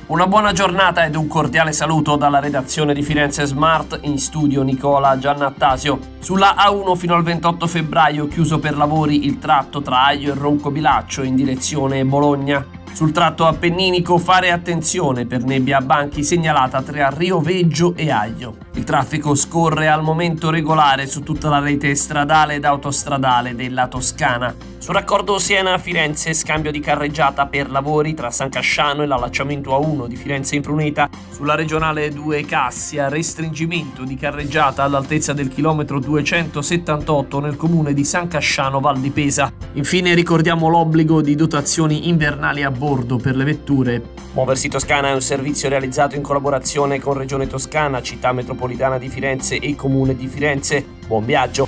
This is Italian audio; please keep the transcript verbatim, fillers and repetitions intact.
Una buona giornata ed un cordiale saluto dalla redazione di Firenze Smart, in studio Nicola Giannattasio. Sulla A uno fino al ventotto febbraio chiuso per lavori il tratto tra Aglio e Roncobilaccio in direzione Bologna. Sul tratto appenninico fare attenzione per nebbia a banchi segnalata tra Rio Veggio e Aglio. Il traffico scorre al momento regolare su tutta la rete stradale ed autostradale della Toscana. Sul raccordo Siena-Firenze scambio di carreggiata per lavori tra San Casciano e l'allacciamento A uno di Firenze Impruneta. Sulla regionale due Cassia restringimento di carreggiata all'altezza del chilometro duecentosettantotto nel comune di San Casciano Val di Pesa. Infine ricordiamo l'obbligo di dotazioni invernali a bordo per le vetture. Muoversi Toscana è un servizio realizzato in collaborazione con Regione Toscana, Città Metropolitana di Firenze e Comune di Firenze. Buon viaggio!